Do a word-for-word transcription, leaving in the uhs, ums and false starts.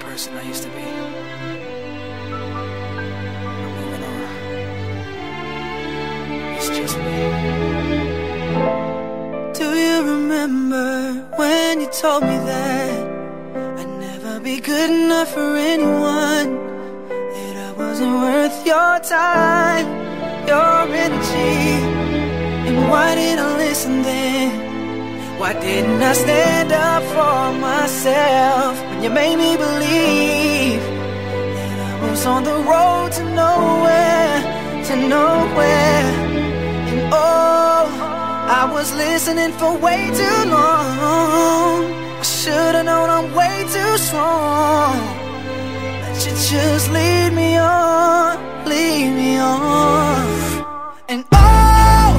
person I used to be. I'm moving on. It's just me. Do you remember when you told me that I'd never be good enough for anyone, that I wasn't worth your time, your energy? And why didn't I listen then? Why didn't I stand up for myself when you made me believe that I was on the road to nowhere, to nowhere? And oh, I was listening for way too long. I should've known I'm way too strong. That you just lead me on, lead me on. And oh,